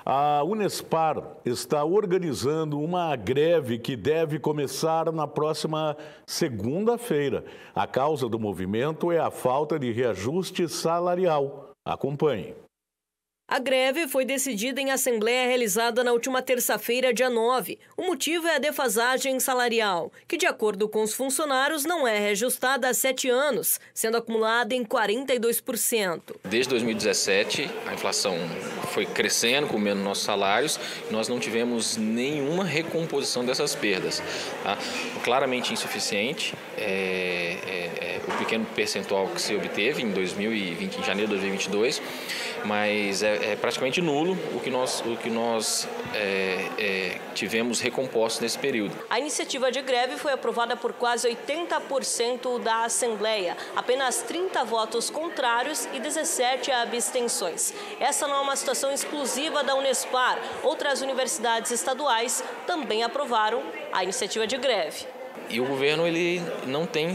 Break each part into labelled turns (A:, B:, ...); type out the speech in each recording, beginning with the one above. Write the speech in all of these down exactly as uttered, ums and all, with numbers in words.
A: A Unespar está organizando uma greve que deve começar na próxima segunda-feira. A causa do movimento é a falta de reajuste salarial. Acompanhe.
B: A greve foi decidida em assembleia realizada na última terça-feira, dia nove. O motivo é a defasagem salarial, que, de acordo com os funcionários, não é reajustada há sete anos, sendo acumulada em quarenta e dois por cento.
C: Desde dois mil e dezessete, a inflação foi crescendo, comendo nossos salários, e nós não tivemos nenhuma recomposição dessas perdas. Tá? Claramente insuficiente, é, é, é o pequeno percentual que se obteve em, dois mil e vinte, em janeiro de dois mil e vinte e dois, mas é, é praticamente nulo o que nós, o que nós é, é, tivemos recomposto nesse período.
B: A iniciativa de greve foi aprovada por quase oitenta por cento da Assembleia, apenas trinta votos contrários e dezessete abstenções. Essa não é uma situação exclusiva da Unespar. Outras universidades estaduais também aprovaram a iniciativa de greve.
C: E o governo ele não tem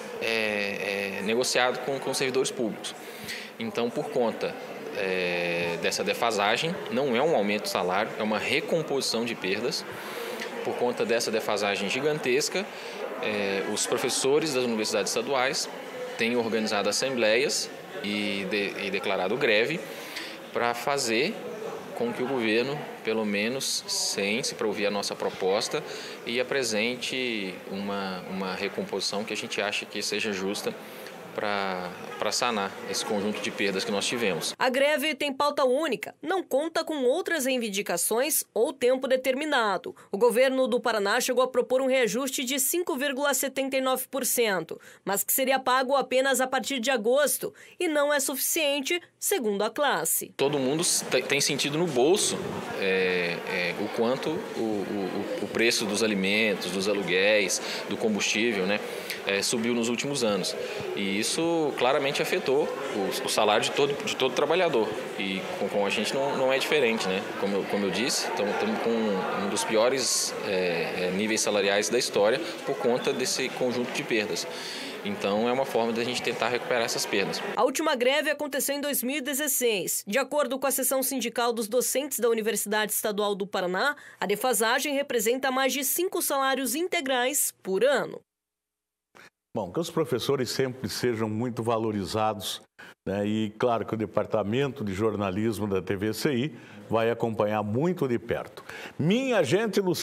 C: é, é, negociado com, com servidores públicos. Então, por conta É, dessa defasagem, não é um aumento de salário, é uma recomposição de perdas. Por conta dessa defasagem gigantesca, é, os professores das universidades estaduais têm organizado assembleias e, de, e declarado greve para fazer com que o governo, pelo menos, sente-se para ouvir a nossa proposta e apresente uma, uma recomposição que a gente acha que seja justa para sanar esse conjunto de perdas que nós tivemos.
B: A greve tem pauta única, não conta com outras reivindicações ou tempo determinado. O governo do Paraná chegou a propor um reajuste de cinco vírgula setenta e nove por cento, mas que seria pago apenas a partir de agosto e não é suficiente, segundo a classe.
C: Todo mundo tem sentido no bolso é, é, o quanto o, o, o preço dos alimentos, dos aluguéis, do combustível, né, é, subiu nos últimos anos. E isso claramente afetou o, o salário de todo, de todo trabalhador. E com, com a gente não, não é diferente, né? Como eu, como eu disse, estamos com um dos piores é, níveis salariais da história por conta desse conjunto de perdas. Então, é uma forma da gente tentar recuperar essas perdas.
B: A última greve aconteceu em dois mil e dezesseis. De acordo com a seção sindical dos docentes da Universidade Estadual do Paraná, a defasagem representa mais de cinco salários integrais por ano.
A: Bom, que os professores sempre sejam muito valorizados, né? E claro que o Departamento de Jornalismo da T V C I vai acompanhar muito de perto. Minha gente, no